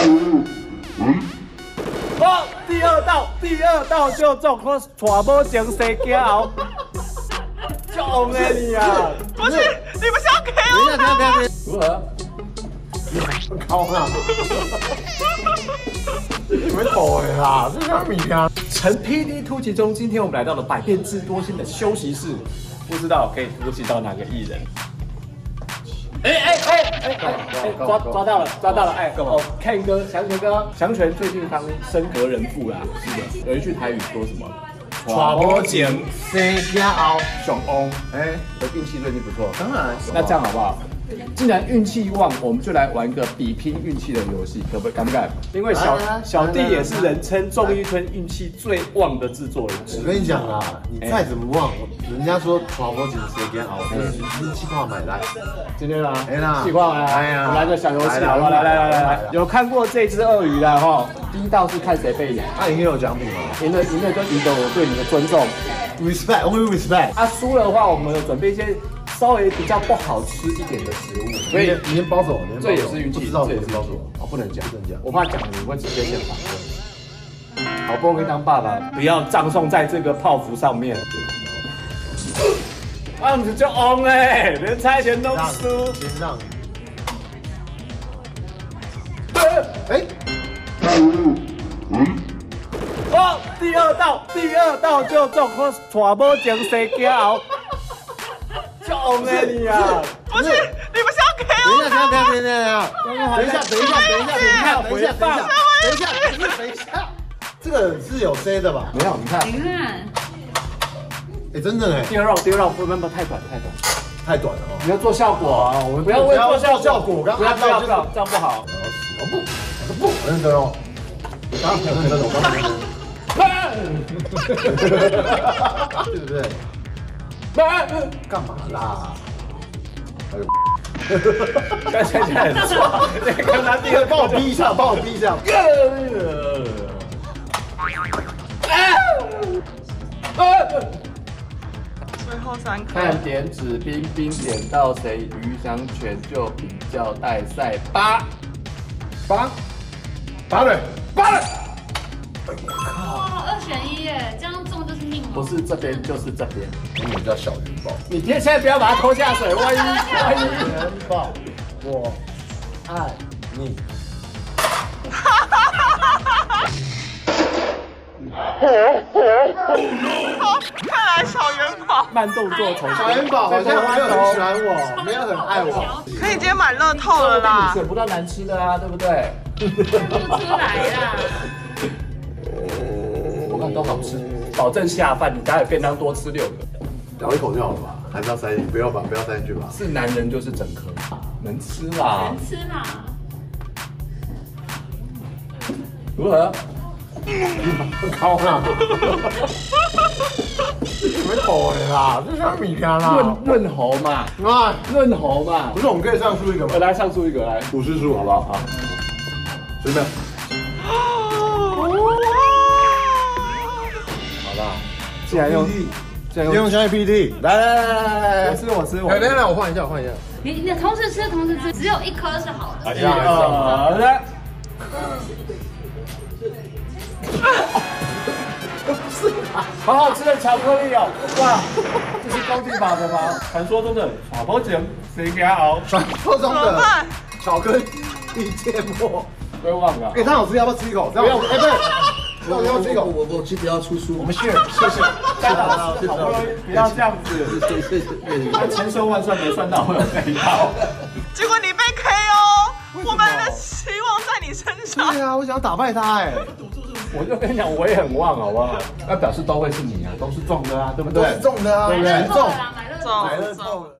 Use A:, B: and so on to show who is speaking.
A: 哦，第二道就中，我娶某前生家后，中的你啊！
B: 不是，你不是要给我？
C: 等一下，
A: 如何？
C: 靠啊！你们抖的啦，这什么米啊？
A: 成 PD 突击中，今天我们来到了百变智多星的休息室，不知道可以突击到哪个艺人？抓到了！哎，Ken 哥，祥泉哥，祥泉最近当升格人妇啦，是的。有一句台语说什么？
C: 娶某前生家后，
A: 熊翁，哎，我运气最近不错。
C: 当然。
A: 那这样好不好？既然运气旺，我们就来玩一个比拼运气的游戏，敢不敢？因为小弟也是人称综艺圈运气最旺的制作人之一。
C: 我跟你讲啊，你再怎么旺，人家说娶某前生家后，运气快买来。
A: 今天啦，
C: 哎啦，
A: 计划来，我们来个小游戏，好不好？来，有看过这只鳄鱼的哈？第一道是看谁被咬，
C: 那赢有奖品吗？
A: 赢了就赢得我对你的尊重
C: ，respect only respect。
A: 啊，输了的话，我们有准备一些稍微比较不好吃一点的食物，
C: 所以你先包走，
A: 这也是运气，
C: 不知道你先包走，
A: 哦，不能讲，我怕讲你会直接先反问。好不容易当爸爸，不要葬送在这个泡芙上面。这样子就 on 嘞，连猜拳都输。
C: 先让。
A: 哎，哦，第二道就中，我娶某前生家后，就 on 嘞你啊！
B: 不是，你不是要给我？
C: 等一下，这个是有 C 的吧？
A: 没有，你看，
D: 你看，
C: 哎，真的哎，
A: 第二 round 不太短。
C: 太短了哦。
A: 你要做效果啊，我们不要为了做效果，不要，这样不好。
C: 不，认真哦。刚刚认真，我刚刚认真。对不对？干嘛啦？
A: 刚才很爽，刚才第二
C: 帮我逼一下。
B: 最后3颗。
A: 看点指冰点到谁，鱼翔拳就比较带赛8了。
D: 哦，2选1耶，这样中就是命哦。
A: 不是这边就是这边，
C: 英文叫小元宝。
A: 你现在不要把它拖下水，万一
C: 元宝，我爱你。
B: 看来小元宝
A: 慢动作重
C: 小元宝好像没有很喜欢我，没有很爱我。
B: 可以今天买乐透了啦！
A: 选不到难吃的啊，对不对？
D: 选不出来啦。
A: 我看都好吃，保证下饭。你待会便当多吃6个，
C: 咬一口就好了吧？还是要塞进？不要塞进去吧。
A: 是男人就是整颗，能吃啦。
D: 能吃啦。
A: 如何？
C: 靠啦！你们抖的啦，这是米干啦。
A: 润喉嘛，
C: 啊，
A: 润喉嘛。
C: 不是，我们可以上出一个吗？
A: 来上出一个来，50输好不好？好，随便。好吧，既然用
C: 现在 PT，来，
A: 我吃。
C: 来，我换一下。
D: 你同时吃，只有1颗是好的。
A: 1、2、3。好好吃的巧克力哦！哇，这是高级版的吗？传说中的耍包钱谁给他熬？
C: 传说中的巧克力芥末，
A: 不要忘了。
C: 哎，它好吃，要不要吃一口？不要，哎，对，要不要吃一口？
E: 我去不要出书。
C: 我们 share，谢谢。
A: 好不容易不要这样子，他千算万算没算到会有这一套。
B: 结果你被 KO，我们的希望在你身上。
C: 对啊，我想打败他哎。
A: 我就跟你讲，我也很旺，好不好？那表示都会是你啊，都是中的啊，对不对？
C: 都是中的啊，
D: 买乐透
C: 中
D: 了啦，买乐透。
C: 买乐透了。